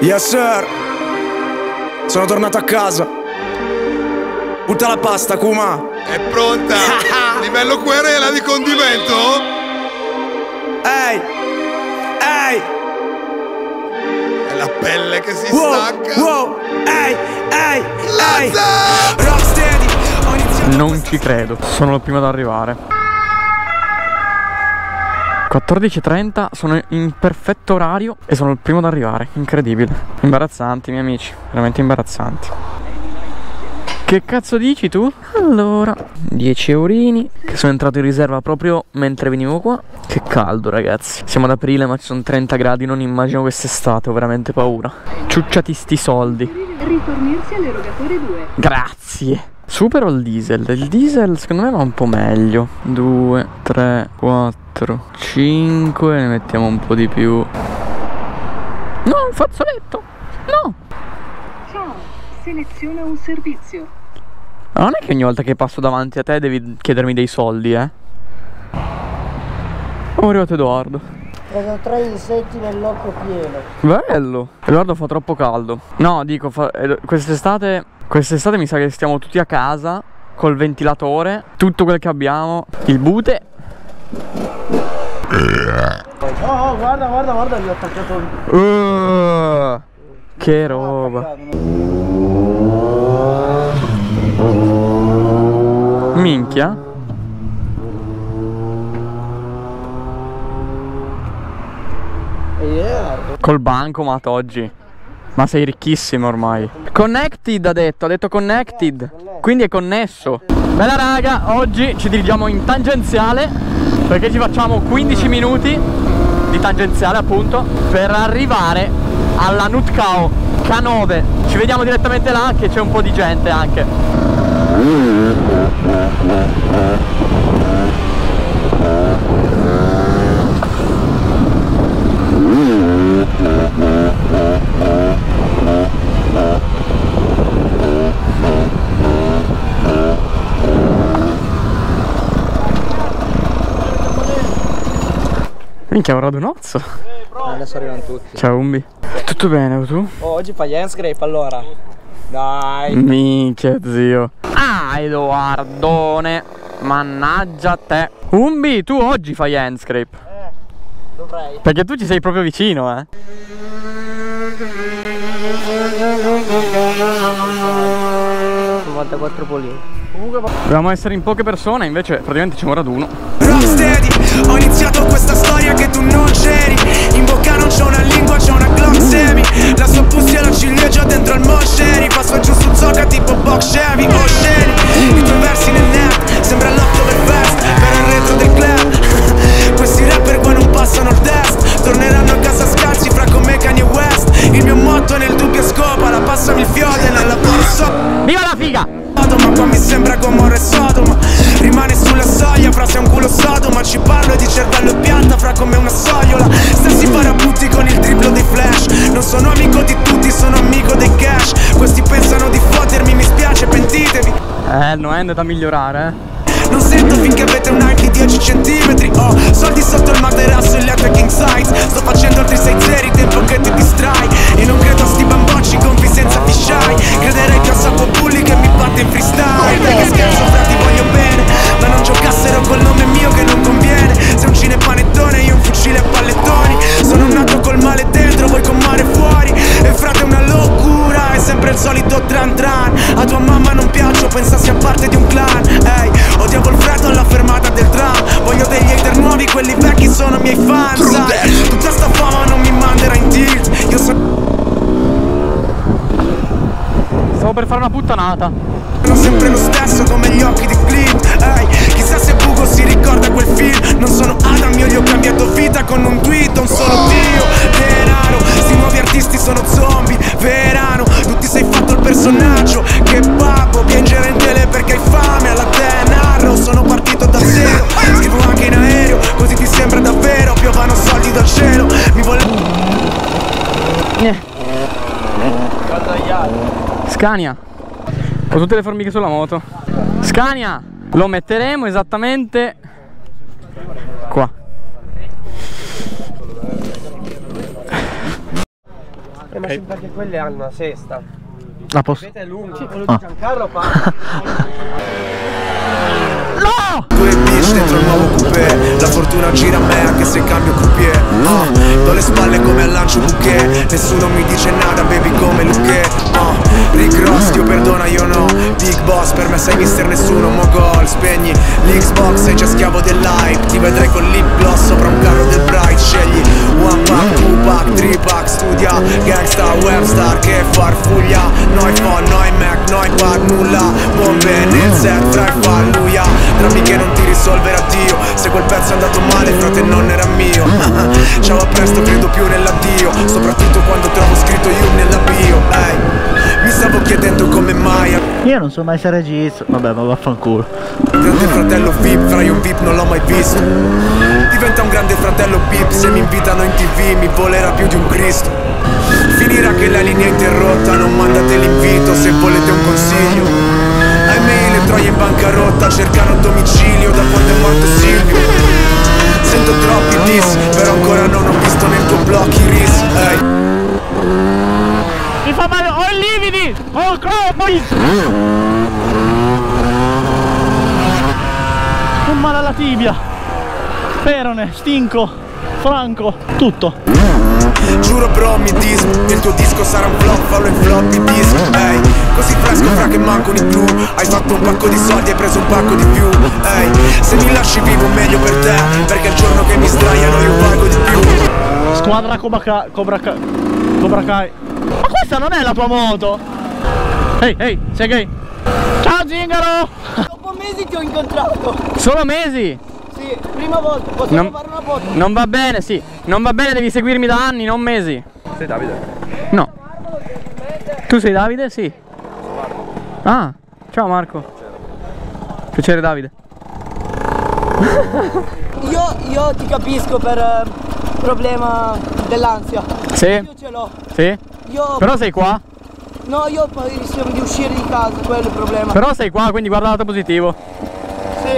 Yes sir. Sono tornato a casa. Butta la pasta, Kuma. È pronta. Livello querela di condimento. Ehi. Ehi. È la pelle che si stacca. Wow. Ehi. Ehi. Ehi. Rocksteady. Non ci credo. Sono il primo ad arrivare. 14:30, sono in perfetto orario e sono il primo ad arrivare. Incredibile. Imbarazzanti, miei amici. Veramente imbarazzanti. Che cazzo dici tu? Allora, 10 eurini, che sono entrato in riserva proprio mentre venivo qua. Che caldo, ragazzi. Siamo ad aprile ma ci sono 30 gradi, non immagino quest'estate, ho veramente paura. Ciucciati sti soldi. Rifornirsi all'erogatore 2. Grazie. Supero il diesel. Il diesel secondo me va un po' meglio. 2, 3, 4, 5. Ne mettiamo un po' di più. No, un fazzoletto. No. Ciao, seleziona un servizio. Ma non è che ogni volta che passo davanti a te devi chiedermi dei soldi, eh? Oh, è arrivato Edoardo. Vedo 3 insetti nell'occhio pieno. Bello. Edoardo, fa troppo caldo. No, dico, quest'estate mi sa che stiamo tutti a casa col ventilatore, tutto quel che abbiamo, il bute. Oh, guarda, gli ho attaccato che roba. Minchia. Col bancomat oggi. Ma sei ricchissimo ormai. Connected ha detto connected. Quindi è connesso. Bella raga, oggi ci dirigiamo in tangenziale, perché ci facciamo 15 minuti di tangenziale appunto, per arrivare alla Nutkao K9. Ci vediamo direttamente là, che c'è un po' di gente anche. Minchia, un radunozzo. Adesso arrivano tutti. Ciao Umbi. Tutto bene, tu? Oh, oggi fai Handscrape allora. Dai. Minchia zio. Ah, Edoardone. Mannaggia te. Umbi, tu oggi fai Handscrape. Dovrei. Perché tu ci sei proprio vicino, eh. 94 polini. Dovevamo essere in poche persone, invece praticamente c'è un raduno. Rocksteady, ho iniziato questa storia che tu non c'eri. In bocca non c'è una lingua, c'è una Glock semi. La sua pussy e la ciliegia dentro al Moscheri. Passo giù su zocca tipo box Chevy, oh sceni. I tuoi versi nel net, sembra l'Oktoberfest, per il retro del club. Questi rapper qua non passano il test, torneranno a casa scalzi fra come Kanye West. Il mio motto nel dubbio scopa, la passami il fiode nella borsa. Viva la figa! Ma qua mi sembra Gomorra e Sodoma. Rimane sulla soglia, fra sei un culo Sodoma. Ci parlo di cervello e pianta, fra come una sogliola. Stessi parabutti con il triplo dei flash. Non sono amico di tutti, sono amico dei cash. Questi pensano di fottermi, mi spiace, pentitevi. Il Noend è da migliorare, Non sento finché avete un hype di 10 centimetri. Ho soldi sotto il materasso, il letto è king size. Sto facendo altri 6 zeri, tempo che ti distrai. E non credo a sti bambocci gonfi senza fisheye. Crederei che ho Sapo Bulli che mi batte in freestyle. Perché scherzo, frati, voglio bene, ma non giocassero col nome mio che non conviene. Sei un cinepanettone, io un fucile a pallettoni. Sono nato col male dentro, voi con mare fuori. E frate è una locura, è sempre il solito tran tran. A tua mamma non piaccio, pensa sia parte di un clan. Ehi, odiavo il freddo alla fermata del tram. Voglio degli hater nuovi, quelli vecchi sono miei fan, sai. Tutta sta fama non mi manderà in tilt. Io Stavo per fare una puttanata. sono sempre lo stesso come gli occhi di Clint. Ehi, chissà se Bugo si ricorda quel film. Non sono Adam, io gli ho cambiato vita con un tweet, un solo Dio. Denaro, sti nuovi artisti sono zombie, verano. Tutti sei fatto il personaggio. Che babbo, piangere in tele perché hai fame. Alla te narro, sono partito da zero. Scrivo anche in aereo, così ti sembra davvero. Piovano soldi dal cielo, mi vuole... Scania. Ho tutte le formiche sulla moto. Scania. Lo metteremo esattamente qua. ma sì, perché quelle hanno una sesta. La posso... Vedete è lungo. Sì, quello di Giancarlo No! Due bitch dentro il nuovo coupé. La fortuna gira a me anche se cambio croupier. Do le spalle come al lancio bouquet. Nessuno mi dice nada, baby come Luque. Rick Ross, Dio perdona, io no. Big boss, per me sei mister nessuno. Mogol, spegni l'Xbox, sei già schiavo dell'hype. Ti vedrai con lip gloss sopra un carro del Bright. Scegli one pack, two pack, three pack. Studia, gangsta, webstar, che farfuglia. Noi phone, noi Mac, noi pad, nulla. Bombe nel set, fra i falluia. Drammi che non ti risolverà Dio. Se quel pezzo è andato male, frate, non era mio. Ciao, a presto, credo più nell'addio. Soprattutto quando trovo scritto you nella bio. Mi stavo chiedendo come mai. Io non so mai se registro. Vabbè, ma vaffanculo. Grande fratello VIP, fra io VIP non l'ho mai visto. Diventa un grande fratello VIP. Se mi invitano in TV mi volerà più di un Cristo. Finirà che la linea è interrotta. Non mandate l'invito se volete un consiglio. Ahimè, le troie in bancarotta cercano domicilio da quando è morto Silvio. Sento troppi diss, però ancora non ho visto nel tuo blocco i ris. Mi fa male, ho i lividi! Ho un male alla tibia, perone, stinco, franco, tutto. Giuro bro, mi dismo, il tuo disco sarà un flop, fallo in floppy disk. Così fresco fra che mancano i blu. Hai fatto un pacco di soldi, hai preso un pacco di più. Se mi lasci vivo meglio per te, perché il giorno che mi sdraiano io pago di più. Squadra Cobra Kai. Ma questa non è la tua moto? Ehi, sei gay? Ciao Zingaro! Dopo mesi ti ho incontrato. Solo mesi? Sì, prima volta. Possiamo fare una foto? Non va bene, sì. Non va bene, devi seguirmi da anni, non mesi. Sei Davide? No. Tu sei Davide? Sì. Ah, ciao Marco. Piacere Davide. Io ti capisco per problema dell'ansia. Sì? Io ce l'ho. Sì? Però sei qua? No, io rischio di uscire di casa, quello è il problema. Però sei qua, quindi guarda il lato positivo. Sì.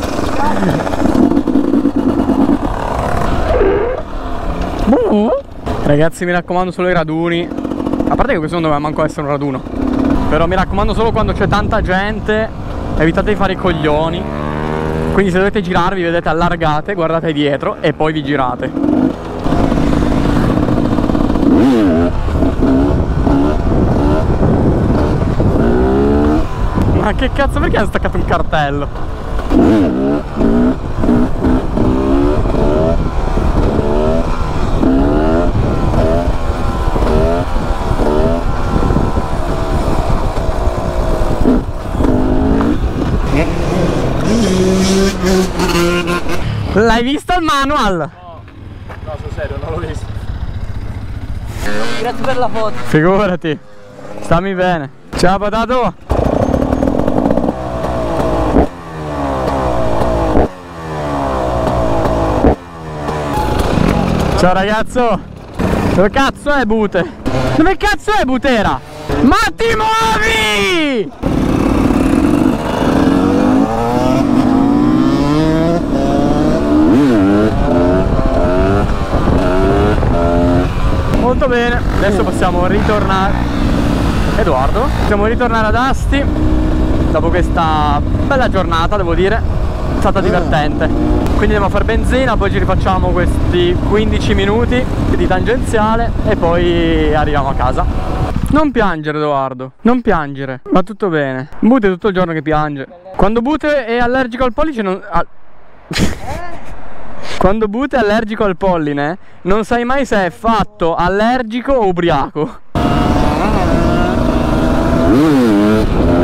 Ragazzi, mi raccomando, solo i raduni. A parte che questo non doveva manco essere un raduno. Però mi raccomando, solo quando c'è tanta gente, evitate di fare i coglioni. Quindi se dovete girarvi, vedete, allargate, guardate dietro e poi vi girate. Ma che cazzo, perché hanno staccato un cartello? L'hai visto il manual? No, sul serio, non l'ho visto. Grazie per la foto. Figurati. Stammi bene. Ciao patato. Ciao ragazzo. Dove cazzo è Bute? Dove cazzo è Butera? Ma ti muovi! Molto bene, adesso possiamo ritornare. Edoardo, possiamo ritornare ad Asti dopo questa bella giornata, devo dire. È stata divertente. Quindi andiamo a fare benzina, poi ci rifacciamo questi 15 minuti di tangenziale e poi arriviamo a casa. Non piangere Edoardo, non piangere, va tutto bene. Bute è tutto il giorno che piange. Quando Bute è allergico al pollice non... Quando Bute è allergico al polline, non sai mai se è fatto allergico o ubriaco.